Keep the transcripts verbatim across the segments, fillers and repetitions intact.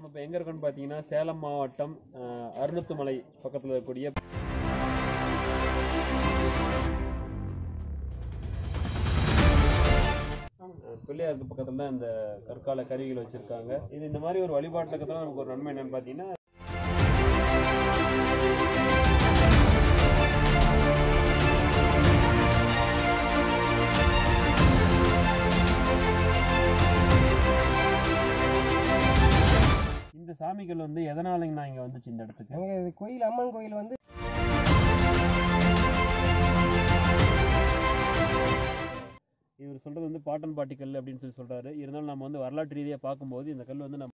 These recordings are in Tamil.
நம்ம இப்போ எங்கே இருக்கோன்னு பார்த்தீங்கன்னா சேலம் மாவட்டம் அருணத்துமலை பக்கத்தில் இருக்கக்கூடிய பிள்ளையாருக்கு பக்கத்தில் தான் இந்த கற்கால கருவிகள் வச்சுருக்காங்க. இது இந்த மாதிரி ஒரு வழிபாட்டுக்கு தான் நமக்கு ஒரு நன்மை என்னென்னு பார்த்தீங்கன்னா, இந்த சாமிகள் வந்து எதனாலங்க நான் இங்கே வந்துச்சு இந்த இடத்துக்கு? கோயில் அம்மன் கோயில் வந்து இவர் சொல்கிறது வந்து பாட்டன் பாட்டி கல் அப்படின்னு சொல்லி சொல்கிறாரு. இருந்தாலும் நம்ம வந்து வரலாற்று ரீதியாக பார்க்கும்போது இந்த கல் வந்து நம்ம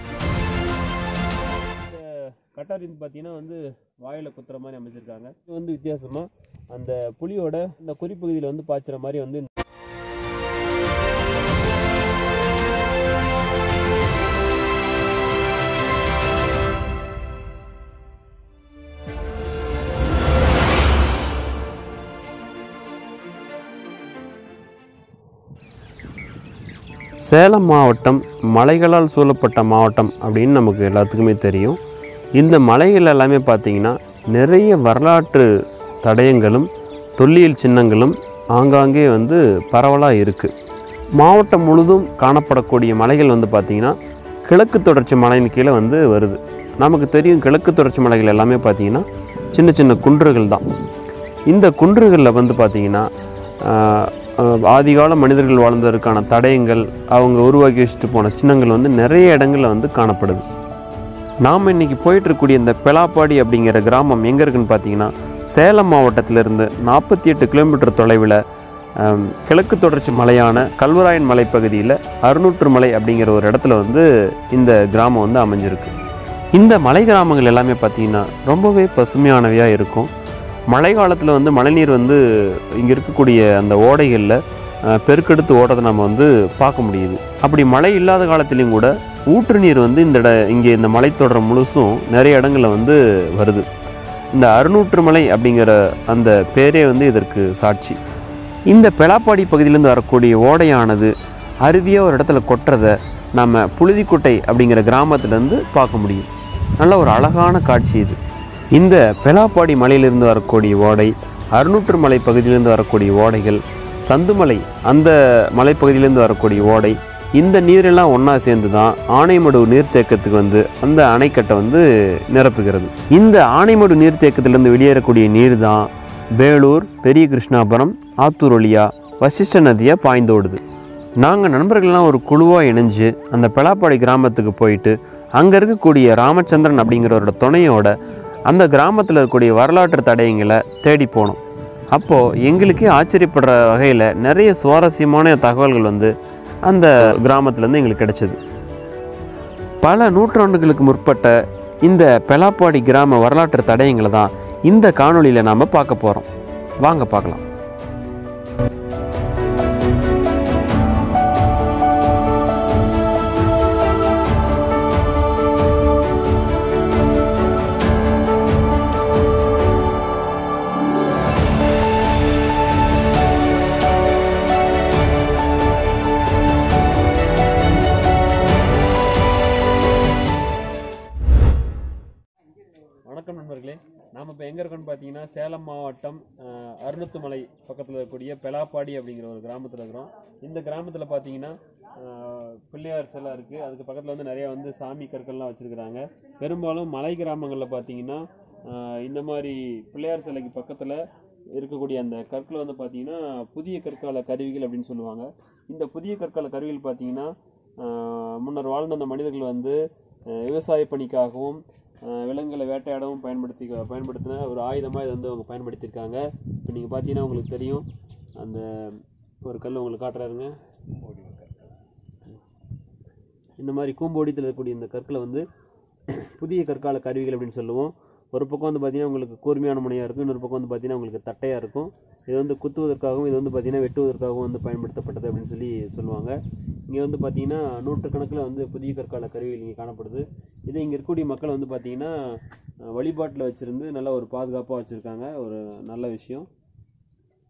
இந்த கட்டாரி பார்த்தீங்கன்னா வந்து வாயில் குத்துற மாதிரி அமைச்சிருக்காங்க. இது வந்து வித்தியாசமாக அந்த புலியோட இந்த குறிப்பகுதியில் வந்து பாய்ச்சுற மாதிரி வந்து சேலம் மாவட்டம் மலைகளால் சூழப்பட்ட மாவட்டம் அப்படின்னு நமக்கு எல்லாத்துக்குமே தெரியும். இந்த மலைகள் எல்லாமே பார்த்திங்கன்னா நிறைய வரலாற்று தடயங்களும் தொல்லியல் சின்னங்களும் ஆங்காங்கே வந்து பரவலாக இருக்குது. மாவட்டம் முழுதும் காணப்படக்கூடிய மலைகள் வந்து பார்த்திங்கன்னா கிழக்கு தொடர்ச்சி மலையின் கீழே வந்து வருது. நமக்கு தெரியும் கிழக்கு தொடர்ச்சி மலைகள் எல்லாமே பார்த்திங்கன்னா சின்ன சின்ன குன்றுகள் தான். இந்த குன்றுகளில் வந்து பார்த்திங்கன்னா ஆதிகால மனிதர்கள் வாழ்ந்ததற்கான தடயங்கள், அவங்க உருவாக்கி வச்சுட்டு போன சின்னங்கள் வந்து நிறைய இடங்களில் வந்து காணப்படுது. நாம் இன்றைக்கி போயிட்டுருக்கக்கூடிய இந்த பெலாப்பாடி அப்படிங்கிற கிராமம் எங்கே இருக்குதுன்னு பார்த்தீங்கன்னா சேலம் மாவட்டத்திலிருந்து நாற்பத்தி எட்டு கிலோமீட்டர் தொலைவில் கிழக்கு தொடர்ச்சி மலையான கல்வராயன் மலைப்பகுதியில் அறுநூற்று மலை அப்படிங்கிற ஒரு இடத்துல வந்து இந்த கிராமம் வந்து அமைஞ்சிருக்கு. இந்த மலை கிராமங்கள் எல்லாமே பார்த்திங்கன்னா ரொம்பவே பசுமையானவையாக இருக்கும். மழை காலத்தில் வந்து மழைநீர் வந்து இங்கே இருக்கக்கூடிய அந்த ஓடைகளில் பெருக்கெடுத்து ஓடுறதை நம்ம வந்து பார்க்க முடியுது. அப்படி மழை இல்லாத காலத்துலேயும் கூட ஊற்று நீர் வந்து இந்த இட இங்கே இந்த மலைத்தொடர் முழுசும் நிறைய இடங்களில் வந்து வருது. இந்த அறுநூற்று மலை அப்படிங்கிற அந்த பேரே வந்து இதற்கு சாட்சி. இந்த பெலாப்பாடி பகுதியிலேருந்து வரக்கூடிய ஓடையானது அருவியாக ஒரு இடத்துல கொட்டுறதை நம்ம புழுதிக்குட்டை அப்படிங்கிற கிராமத்துலேருந்து பார்க்க முடியும். நல்ல ஒரு அழகான காட்சி இது. இந்த பெலாப்பாடி மலையிலிருந்து வரக்கூடிய ஓடை, அறுநூற்று மலை பகுதியிலேருந்து வரக்கூடிய ஓடைகள், சந்துமலை அந்த மலைப்பகுதியிலேருந்து வரக்கூடிய ஓடை, இந்த நீரெல்லாம் ஒன்றா சேர்ந்து தான் ஆனைமடு நீர்த்தேக்கத்துக்கு வந்து அந்த அணைக்கட்டை வந்து நிரப்புகிறது. இந்த ஆனைமடு நீர்த்தேக்கத்திலேருந்து வெளியேறக்கூடிய நீர் தான் வேலூர், பெரிய கிருஷ்ணாபுரம், ஆத்தூர் வழியா வசிஷ்ட நதியாக பாய்ந்தோடுது. நாங்கள் நண்பர்கள்லாம் ஒரு குழுவாக இணைஞ்சு அந்த பெலாப்பாடி கிராமத்துக்கு போயிட்டு அங்கே இருக்கக்கூடிய ராமச்சந்திரன் அப்படிங்கிறவரோட துணையோட அந்த கிராமத்தில் இருக்கக்கூடிய வரலாற்று தடயங்களை தேடி போனோம். அப்போது எங்களுக்கே ஆச்சரியப்படுற வகையில் நிறைய சுவாரஸ்யமான தகவல்கள் வந்து அந்த கிராமத்துலேருந்து எங்களுக்கு கிடைச்சிது. பல நூற்றாண்டுகளுக்கு முற்பட்ட இந்த பெலாப்பாடி கிராம வரலாற்று தடயங்களை தான் இந்த காணொளியில் நாம் பார்க்க போகிறோம். வாங்க பார்க்கலாம். வணக்கம் நண்பர்களே, நாம் இப்போ எங்கே இருக்கோன்னு பார்த்தீங்கன்னா சேலம் மாவட்டம் அருணத்துமலை பக்கத்தில் இருக்கக்கூடிய பெலாப்பாடி அப்படிங்கிற ஒரு கிராமத்தில் இருக்கிறோம். இந்த கிராமத்தில் பார்த்தீங்கன்னா பிள்ளையார் சிலை இருக்குது. அதுக்கு பக்கத்தில் வந்து நிறையா வந்து சாமி கற்கள்லாம் வச்சுருக்குறாங்க. பெரும்பாலும் மலை கிராமங்களில் பார்த்தீங்கன்னா இந்த மாதிரி பிள்ளையார் சிலைக்கு பக்கத்தில் இருக்கக்கூடிய அந்த கற்களை வந்து பார்த்திங்கன்னா புதிய கற்கால கருவிகள் அப்படின்னு சொல்லுவாங்க. இந்த புதிய கற்கால கருவிகள் பார்த்திங்கன்னா முன்னர் வாழ்ந்த அந்த மனிதர்கள் வந்து விவசாய பணிக்காகவும் விலங்குகளை வேட்டையாடவும் பயன்படுத்தி பயன்படுத்தின ஒரு ஆயுதமாக இதை வந்து அவங்க பயன்படுத்தியிருக்காங்க. இப்போ நீங்கள் பார்த்தீங்கன்னா உங்களுக்கு தெரியும், அந்த ஒரு கல் உங்களுக்கு காட்டுறாருங்க. இந்த மாதிரி கூம்போடித்தில் இருக்கக்கூடிய இந்த கற்களை வந்து புதிய கற்கால கருவிகள் அப்படின்னு சொல்லுவோம். ஒரு பக்கம் வந்து பார்த்திங்கன்னா உங்களுக்கு கூர்மையான முனையாக இருக்கும், இன்னொரு பக்கம் வந்து பார்த்திங்கன்னா உங்களுக்கு தட்டையாக இருக்கும். இது வந்து குத்துவதற்காகவும் இது வந்து பார்த்திங்கன்னா வெட்டுவதற்காகவும் வந்து பயன்படுத்தப்பட்டது அப்படின்னு சொல்லி சொல்லுவாங்க. இங்கே வந்து பார்த்திங்கன்னா நூற்றுக்கணக்கில் வந்து புதிய கற்கால கருவிகள் இங்கே காணப்படுது. இதை இங்கே இருக்கக்கூடிய மக்கள் வந்து பார்த்திங்கன்னா வழிபாட்டில் வச்சுருந்து நல்லா ஒரு பாதுகாப்பாக வச்சுருக்காங்க. ஒரு நல்ல விஷயம்.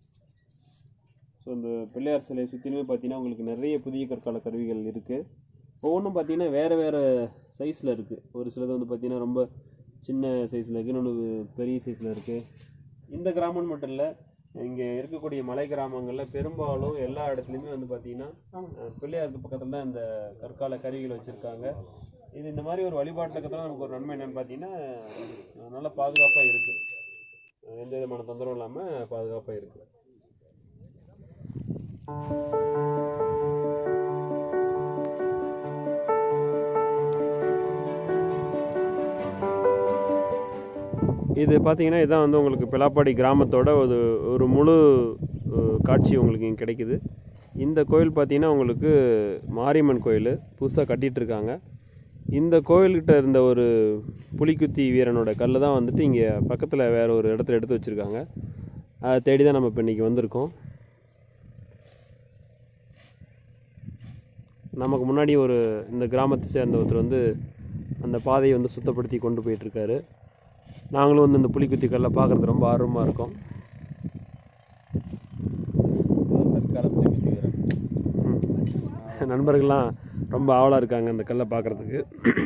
ஸோ இந்த பிள்ளையார் சிலையை சுற்றிலுமே பார்த்திங்கன்னா உங்களுக்கு நிறைய புதிய கற்கால கருவிகள் இருக்குது. ஒவ்வொன்றும் பார்த்தீங்கன்னா வேறு வேறு சைஸில் இருக்குது. ஒரு சிலது வந்து பார்த்திங்கன்னா ரொம்ப சின்ன சைஸில் இருக்குது, இன்னொன்று பெரிய சைஸில் இருக்குது. இந்த கிராமம்னு மட்டும் இல்லை, இங்கே இருக்கக்கூடிய மலை கிராமங்களில் பெரும்பாலும் எல்லா இடத்துலையுமே வந்து பார்த்திங்கன்னா பிள்ளையாருக்கு பக்கத்தில் தான் இந்த கற்கால கருவிகள் வச்சுருக்காங்க. இது இந்த மாதிரி ஒரு வழிபாட்டுக்கத்தில் நமக்கு ஒரு நன்மை என்னென்னு பார்த்தீங்கன்னா நல்லா பாதுகாப்பாக இருக்குது, எந்த விதமான தொந்தரவும் இல்லாமல் பாதுகாப்பாக இருக்குது. இது பார்த்தீங்கன்னா இதுதான் வந்து உங்களுக்கு பெலாப்பாடி கிராமத்தோட ஒரு ஒரு முழு காட்சி உங்களுக்கு இங்கே கிடைக்குது. இந்த கோயில் பார்த்தீங்கன்னா உங்களுக்கு மாரியம்மன் கோயில் புதுசாக கட்டிகிட்ருக்காங்க. இந்த கோயில்கிட்ட இருந்த ஒரு புலிக்குத்தி வீரனோட கல் தான் வந்துட்டு இங்கே பக்கத்தில் வேறு ஒரு இடத்துல எடுத்து வச்சுருக்காங்க. அதை தேடி தான் நம்ம இப்போ இன்றைக்கி வந்திருக்கோம். நமக்கு முன்னாடி ஒரு இந்த கிராமத்தை சேர்ந்த ஒருத்தர் வந்து அந்த பாதையை வந்து சுத்தப்படுத்தி கொண்டு போயிட்டுருக்காரு. நாங்களும் வந்து இந்த புலிக்குத்தி கல்லை பார்க்குறது ரொம்ப ஆர்வமாக இருக்கோம். நண்பர்கள்லாம் ரொம்ப ஆவலாக இருக்காங்க அந்த கல்லை பார்க்குறதுக்கு.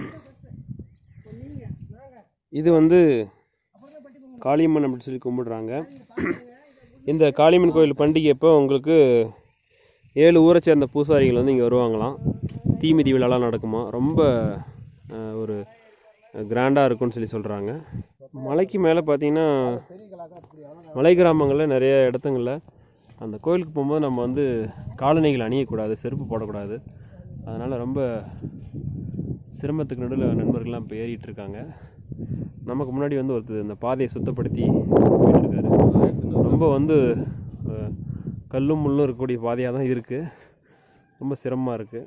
இது வந்து காளியம்மன் அப்படின்னு சொல்லி கும்பிடுறாங்க. இந்த காளியம்மன் கோயில் பண்டிகை அப்போ உங்களுக்கு ஏழு ஊரை சேர்ந்த பூசாரிகள் வந்து இங்கே வருவாங்களாம். தீமிதி விழாலாம் நடக்குமா, ரொம்ப ஒரு கிராண்டாக இருக்கும்னு சொல்லி சொல்கிறாங்க. மலைக்கு மேலே பார்த்தீங்கன்னா மலை கிராமங்களில் நிறைய இடத்துங்களில் அந்த கோயிலுக்கு போகும்போது நம்ம வந்து காலணிகள் அணியக்கூடாது, செருப்பு போடக்கூடாது. அதனால் ரொம்ப சிரமத்துக்கு நடுவில் நண்பர்கள்லாம் இப்போ ஏறிட்டு இருக்காங்க. நமக்கு முன்னாடி வந்து ஒருத்தர் இந்த பாதையை சுத்தப்படுத்தி போயிட்டுருக்காரு. ரொம்ப வந்து கல்லும் முள்ளும் இருக்கக்கூடிய பாதையாக தான் இருக்குது, ரொம்ப சிரமமாக இருக்குது.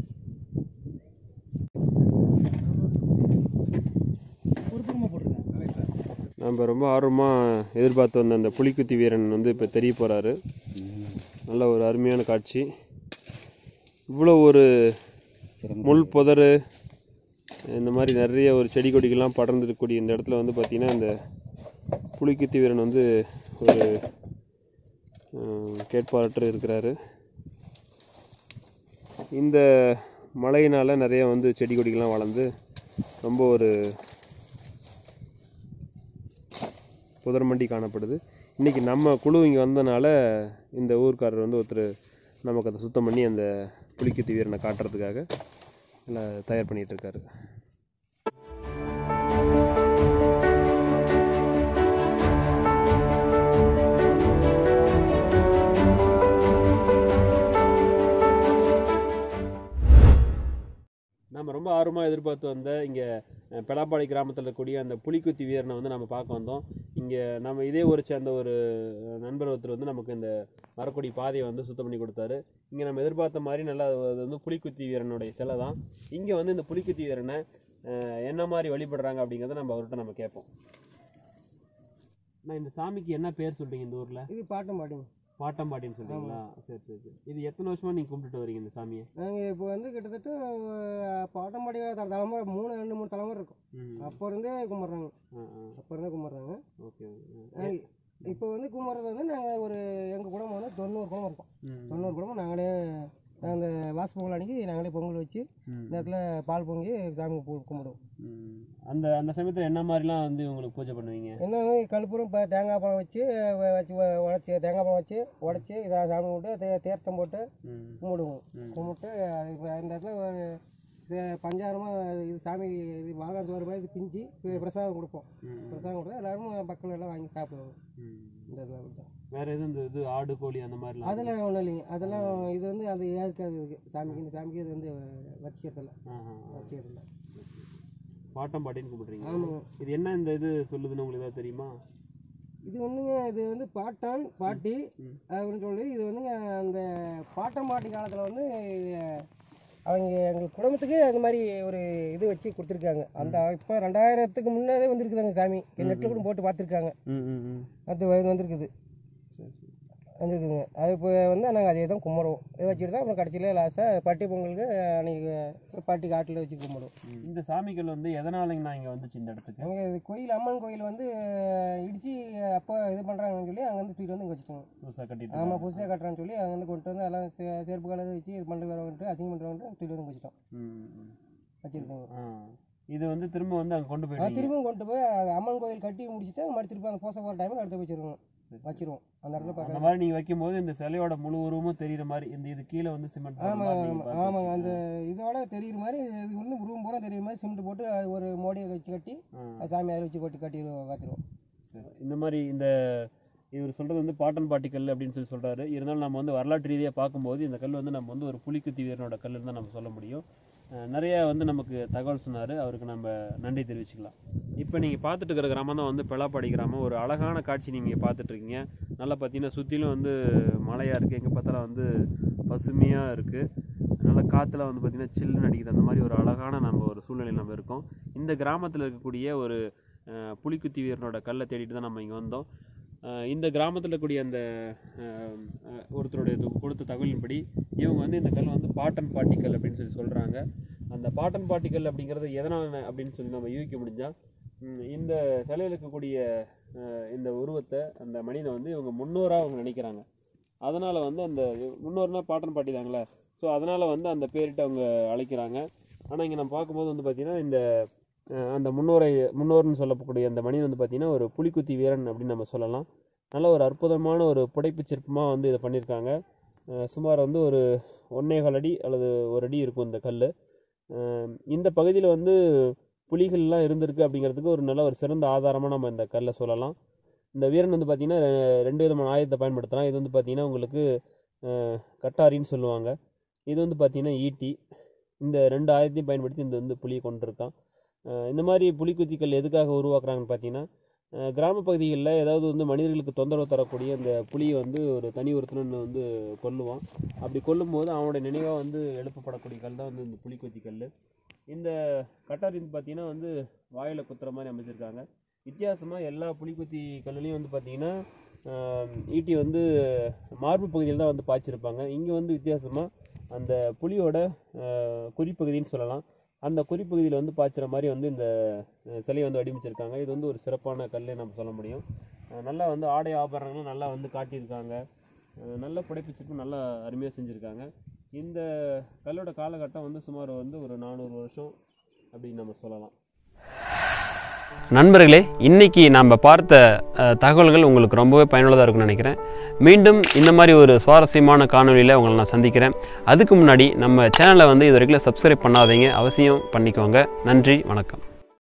நம்ம ரொம்ப ஆர்வமாக எதிர்பார்த்து வந்த அந்த புலிக்குத்தி வீரன் வந்து இப்போ தெரிய போகிறாரு. நல்ல ஒரு அருமையான காட்சி. இவ்வளோ ஒரு முள் புதர் இந்த மாதிரி நிறைய ஒரு செடி கொடிகள்லாம் படர்ந்துருக்கக்கூடிய இந்த இடத்துல வந்து பார்த்திங்கன்னா இந்த புலிக்குத்தி வீரன் வந்து ஒரு கேட்பாளற்று இருக்கிறாரு. இந்த மழையினால் நிறைய வந்து செடி கொடிகள்லாம் வளர்ந்து ரொம்ப ஒரு புதர் மண்டி காணப்படுது. இன்றைக்கி நம்ம குழு இங்கே வந்தனால இந்த ஊர்க்காரர் வந்து ஒருத்தர் நமக்கு அதை சுத்தம் பண்ணி அந்த புலிக்குத்தி வீரனை காட்டுறதுக்காக எல்லாம் தயார் பண்ணிகிட்ருக்காரு. நம்ம ரொம்ப ஆர்வமாக எதிர்பார்த்து வந்த இங்கே பெலாப்பாடி கிராமத்தில் இருக்கக்கூடிய அந்த புலிக்குத்தி வீரனை வந்து நம்ம பார்க்க வந்தோம். இங்கே நம்ம இதே ஊரை சேர்ந்த ஒரு நண்பர் ஒருத்தர் வந்து நமக்கு இந்த மரக்கொடி பாதையை வந்து சுத்தம் பண்ணி கொடுத்தாரு. இங்கே நம்ம எதிர்பார்த்த மாதிரி நல்லா அது வந்து புலிக்குத்தி வீரனுடைய சிலை தான். இங்கே வந்து இந்த புலிக்குத்தி வீரனை என்ன மாதிரி வழிபடுறாங்க அப்படிங்கிறத நம்ம அவர்கிட்ட நம்ம கேட்போம். நான் இந்த சாமிக்கு என்ன பேர் சொல்கிறீங்க இந்த ஊரில்? இது பாட்டம்பாடிங்க. பாட்டம்பாட்டின்னு சொல்றீங்களா? சரி சரி சரி. இது எத்தனை வருஷமா நீங்க கும்பிட்டுட்டு வரீங்க இந்த சாமியை? நாங்கள் இப்போ வந்து கிட்டத்தட்ட பாட்டம்பாடி தலைமுறை மூணு ரெண்டு மூணு தலைமுறை இருக்கும். அப்போ இருந்தே கும்பிட்றாங்க. அப்போ இருந்தே கும்பிட்றாங்க. ஓகே. இப்போ வந்து கும்பிட்றது வந்து நாங்கள் ஒரு எங்கள் குடும்பம் வந்து தொண்ணூறு குடும்பம் இருக்கும். தொண்ணூறு குடும்பம் நாங்களே அந்த வாசு பொங்கல் அன்றைக்கி நாங்களே பொங்கல் வச்சு இந்த இடத்துல பால் பொங்கி சாமி கும்பிடுவோம். அந்த அந்த சமயத்தில் என்ன மாதிரிலாம் வந்து உங்களுக்கு பூஜை பண்ணுவீங்க? என்ன கற்பூரம் இப்போ தேங்காய் பழம் வச்சு வச்சு உடச்சி தேங்காய் பழம் வச்சு உடச்சி சாமி கும்பிட்டு தே தேர்த்தம் போட்டு கும்பிடுவோம். கும்பிட்டு இப்போ இந்த இடத்துல ஒரு பஞ்சாரமாக இது சாமி இது வாழை சோறு மாதிரி இது பிஞ்சு பிரசாதம் கொடுப்போம். பிரசாதம் கொடுத்தா எல்லோரும் மக்கள் எல்லாம் வாங்கி சாப்பிடுவோம். இந்த இதில் வேறு எதுவும் இந்த இது ஆடு கோழி அந்த மாதிரிலாம் அதெல்லாம் ஒன்றும் இல்லைங்க. அதெல்லாம் இது வந்து அது ஏற்காது இருக்குது சாமிக்கு. இந்த சாமிக்கு இது வந்து வச்சிக்கிறதில்ல வச்சிக்கிறதில்ல பாட்டம்பாட்டின்னு கும்பிட்றீங்க. ஆமாங்க. இது என்ன இந்த இது சொல்லுதுன்னு உங்களுக்கு ஏதாவது தெரியுமா? இது வந்துங்க இது வந்து பாட்டான் பாட்டி அப்படின்னு சொல்லி இது வந்துங்க அந்த பாட்டம்பாட்டி காலத்தில் வந்து அவங்க எங்கள் குடும்பத்துக்கு அந்த மாதிரி ஒரு இது வச்சு கொடுத்துருக்காங்க. அந்த இப்போ ரெண்டாயிரத்துக்கு முன்னாடியே வந்துருக்குதாங்க சாமி. நெட்டில் கூட போட்டு பார்த்துருக்காங்க. அது வந்துருக்குது. வந்துருக்குதுங்க. அது இப்போ வந்து நாங்கள் அதே தான் கும்பிடுவோம். இதை வச்சுட்டு தான் அப்புறம் கடைசியில் லாஸ்ட்டாக பட்டி பொங்கலுக்கு அன்றைக்கி பட்டி காட்டில் வச்சு கும்பிடுவோம். இந்த சாமிகள் வந்து எதனாலங்க நான் இங்கே வந்துச்சு இந்த இடத்துக்கு? அங்கே கோயில் அம்மன் கோயில் வந்து இடித்து அப்போ இது பண்ணுறாங்கன்னு சொல்லி அங்கே வந்து தூக்கிட்டு வந்து இங்கே வச்சுக்கோங்க. புதுசாக கட்டிட்டு ஆமாம், புதுசாக கட்டுறான்னு சொல்லி அங்கே வந்து கொண்டு வந்து எல்லாம் சே செருப்பு கலர் வச்சு இது பண்ணுறது வரவன்ட்டு அசிங்கம் பண்ணுறவன்ட்டு தூக்கிட்டு வந்து வச்சுட்டோம் வச்சுருக்கோங்க. இது வந்து திரும்ப வந்து அங்கே கொண்டு போய் திரும்பவும் கொண்டு போய் அம்மன் கோயில் கட்டி முடிச்சுட்டு மறுபடியும் திருப்பி அந்த பூசை போகிற டைமில் எடுத்து வச்சுருவோம் வச்சிருவோம். அந்த இடத்துல அந்த மாதிரி நீங்கள் வைக்கும்போது இந்த சிலையோட முழு உருவமும் தெரியுற மாதிரி இந்த இது கீழே வந்து சிமெண்ட். ஆமாம் ஆமாங்க, அந்த இதோட தெரியுற மாதிரி இது வந்து ரூம் பூரா தெரியுற மாதிரி சிமெண்ட் போட்டு ஒரு மோடியை வச்சு கட்டி சாமி அதில் வச்சு கொட்டி கட்டி பார்த்துருவோம். இந்த மாதிரி இந்த இவர் சொல்கிறது வந்து பாட்டன் பாட்டி கல் அப்படின்னு சொல்லி சொல்கிறாரு. இருந்தாலும் நம்ம வந்து வரலாற்று ரீதியாக பார்க்கும்போது இந்த கல் வந்து நம்ம வந்து ஒரு புலிக்குத்தி வீரனோட கல்லுன்னு தான் நம்ம சொல்ல முடியும். நிறையா வந்து நமக்கு தகவல் சொன்னார், அவருக்கு நம்ம நன்றி தெரிவிச்சுக்கலாம். இப்போ நீங்கள் பார்த்துட்டு இருக்கிற கிராமம் தான் வந்து பெலாப்பாடி கிராமம். ஒரு அழகான காட்சி நீங்கள் பார்த்துட்ருக்கீங்க. நல்லா பார்த்தீங்கன்னா சுற்றிலும் வந்து மலையாக இருக்குது, எங்கே பார்த்தாலும் வந்து பசுமையாக இருக்குது. நல்லா காற்றுல வந்து பார்த்திங்கன்னா சில்லுன்னு அடிக்குது. அந்த மாதிரி ஒரு அழகான நம்ம ஒரு சூழ்நிலையில் நம்ம இருக்கோம். இந்த கிராமத்தில் இருக்கக்கூடிய ஒரு புலிக்குத்தி வீரனோட கல்லை தேடிட்டு தான் நம்ம இங்கே வந்தோம். இந்த கிராமத்தில் இருக்கக்கூடிய அந்த ஒருத்தருடைய கொடுத்த தகவலின்படி இவங்க வந்து இந்த கல் வந்து பாட்டன் பாட்டிக்கல் அப்படின்னு சொல்லி சொல்கிறாங்க. அந்த பாட்டன் பாட்டிக்கல் அப்படிங்கிறது எதனால் அப்படின்னு சொல்லி நம்ம யூகிக்க முடிஞ்சால், இந்த சிலையில் இருக்கக்கூடிய இந்த உருவத்தை அந்த மனிதனை வந்து இவங்க முன்னோராக அவங்க நினைக்கிறாங்க. அதனால் வந்து அந்த முன்னோர்னால் பாட்டன் பாட்டி தாங்களே, ஸோ அதனால் வந்து அந்த பேரிட்டு அவங்க அழைக்கிறாங்க. ஆனால் இங்கே நம்ம பார்க்கும்போது வந்து பார்த்திங்கன்னா இந்த அந்த முன்னோரை முன்னோர்னு சொல்லக்கூடிய அந்த மனிதன் வந்து பார்த்திங்கன்னா ஒரு புலிக்குத்தி வீரன் அப்படின்னு நம்ம சொல்லலாம். நல்ல ஒரு அற்புதமான ஒரு புடைப்பு சிற்பமாக வந்து இதை பண்ணியிருக்காங்க. சுமார் வந்து ஒரு ஒன்னேகால் அடி அல்லது ஒரு அடி இருக்கும் இந்த கல். இந்த பகுதியில் வந்து புலிகள்லாம் இருந்திருக்கு அப்படிங்கிறதுக்கு ஒரு நல்ல ஒரு சிறந்த ஆதாரமாக நம்ம இந்த கல்லை சொல்லலாம். இந்த வீரன் வந்து பார்த்திங்கன்னா ரெண்டு விதமான ஆயுதத்தை பயன்படுத்தலாம். இது வந்து பார்த்திங்கன்னா உங்களுக்கு கட்டாரின்னு சொல்லுவாங்க. இது வந்து பார்த்திங்கன்னா ஈட்டி. இந்த ரெண்டு ஆயுதத்தையும் பயன்படுத்தி இந்த வந்து புலியை கொண்டிருக்கான். இந்த மாதிரி புலிக்குத்திகள் எதுக்காக உருவாக்குறாங்கன்னு பார்த்தீங்கன்னா, கிராம பகுதிகளில் ஏதாவது வந்து மனிதர்களுக்கு தொந்தரவு தரக்கூடிய இந்த புலியை வந்து ஒரு தனி ஒருத்தனை வந்து கொல்லுவான். அப்படி கொல்லும்போது அவனுடைய நினைவாக வந்து எழுப்பப்படக்கூடிய கல் தான் வந்து இந்த புலிக்குத்தி கல். இந்த கட்டாரி வந்து பார்த்திங்கன்னா வந்து வாயில் குத்துற மாதிரி அமைச்சிருக்காங்க. வித்தியாசமாக எல்லா புலிக்குத்தி கல்லுலேயும் வந்து பார்த்திங்கன்னா ஈட்டி வந்து மார்பு பகுதியில் தான் வந்து பாய்ச்சிருப்பாங்க. இங்கே வந்து வித்தியாசமாக அந்த புலியோட குறிப்பகுதின்னு சொல்லலாம், அந்த குறிப்பகுதியில் வந்து பாய்ச்சுற மாதிரி வந்து இந்த சிலையை வந்து வடிவமைச்சிருக்காங்க. இது வந்து ஒரு சிறப்பான கல் நம்ம சொல்ல முடியும். நல்லா வந்து ஆடை ஆபரணங்களும் நல்லா வந்து காட்டியிருக்காங்க. நல்ல புடைப்பிச்சிப்பு நல்லா அருமையாக செஞ்சுருக்காங்க. இந்த கல்லோட காலகட்டம் வந்து சுமார் வந்து ஒரு நானூறு வருஷம் அப்படின்னு நம்ம சொல்லலாம். நண்பர்களே, இன்றைக்கி நாம் பார்த்த தகவல்கள் உங்களுக்கு ரொம்பவே பயனுள்ளதாக இருக்குன்னு நினைக்கிறேன். மீண்டும் இந்த மாதிரி ஒரு சுவாரஸ்யமான காணொலியில் உங்களை நான் சந்திக்கிறேன். அதுக்கு முன்னாடி நம்ம சேனலை வந்து இது வரைக்கும் சப்ஸ்கிரைப் பண்ணாதீங்க, அவசியம் பண்ணிக்கோங்க. நன்றி, வணக்கம்.